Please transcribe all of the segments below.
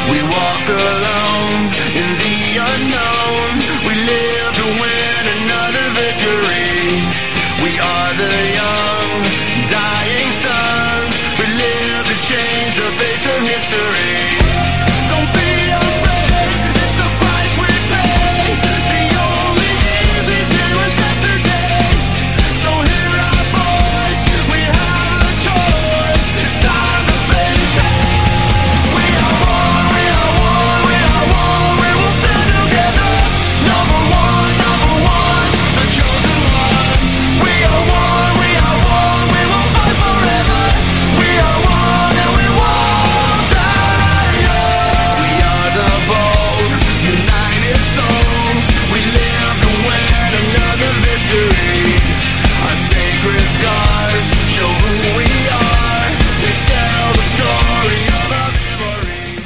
We walk alone in the unknown. We live to win another victory. We are the young, dying sons. We live to change the face of history. So be afraid, it's the price we pay. The only easy day was yesterday. So hear our voice, we have a choice. It's time to face it. We are one, we are one, we are one. We will stand together. Number one, the chosen one. We are one, we will fight forever. We are one and we won't die young. We are the bold, united souls. We live to win another victory. Our sacred scars show who we are. They tell the story of our memory.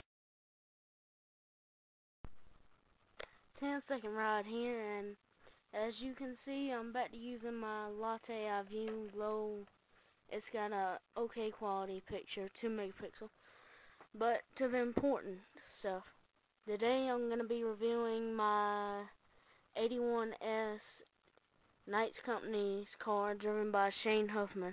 10-second ride here, and as you can see, I'm back to using my Latte iView Glow. It's got a okay quality picture, 2 megapixel. But to the important stuff. Today I'm going to be reviewing my 81S Knights Company's car driven by Shane Huffman.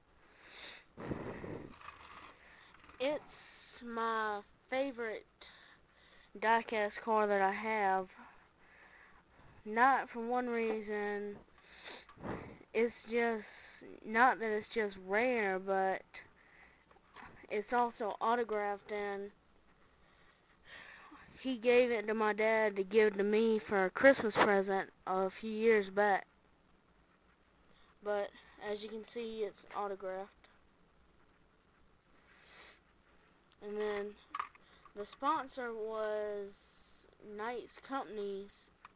It's my favorite diecast car that I have. Not for one reason, it's just, not that it's just rare, but it's also autographed, and he gave it to my dad to give to me for a Christmas present a few years back. But as you can see, it's autographed. And then the sponsor was Knights Companies,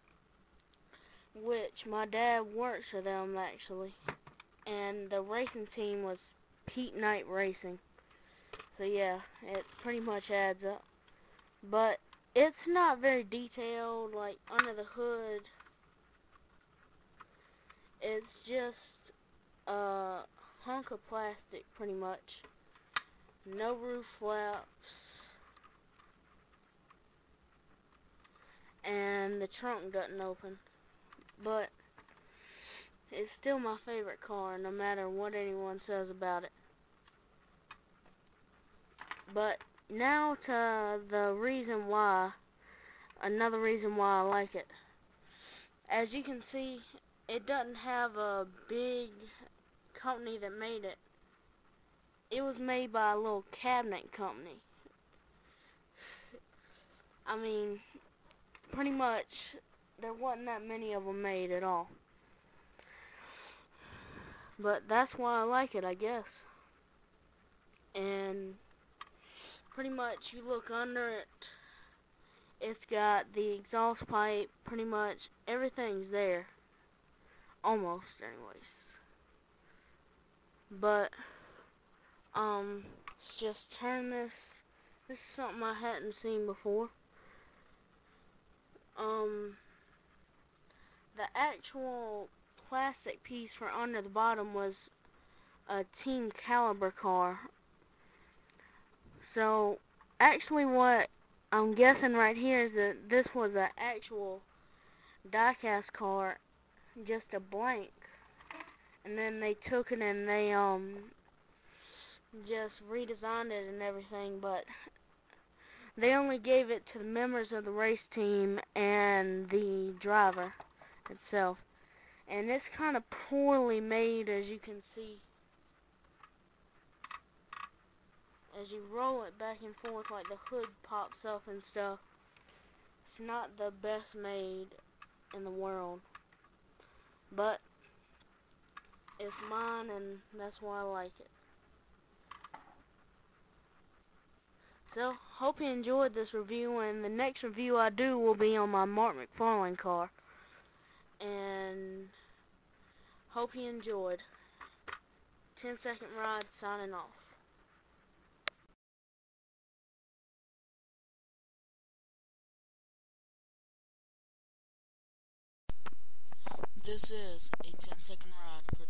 which my dad works for them actually. And the racing team was Pete Knight Racing. So yeah, it pretty much adds up. But it's not very detailed, like under the hood. It's just a hunk of plastic pretty much. No roof flaps. And the trunk doesn't open. But it's still my favorite car, no matter what anyone says about it. But now to the reason why, another reason why I like it. As you can see, it doesn't have a big company that made it. It was made by a little cabinet company. I mean, pretty much, there wasn't that many of them made at all. But that's why I like it, I guess. And pretty much, you look under it, it's got the exhaust pipe, pretty much everything's there. Almost, anyways. But, let's just turn this. This is something I hadn't seen before. The actual plastic piece for under the bottom was a Team Caliber car. So, actually what I'm guessing right here is that this was an actual diecast car, just a blank. And then they took it and they, just redesigned it and everything, but they only gave it to the members of the race team and the driver itself. And it's kind of poorly made, as you can see. As you roll it back and forth, like the hood pops up and stuff. It's not the best made in the world. But it's mine, and that's why I like it. So, hope you enjoyed this review, and the next review I do will be on my Mark McFarlane car. And hope you enjoyed. 10-second ride, signing off. This is a 10-second ride for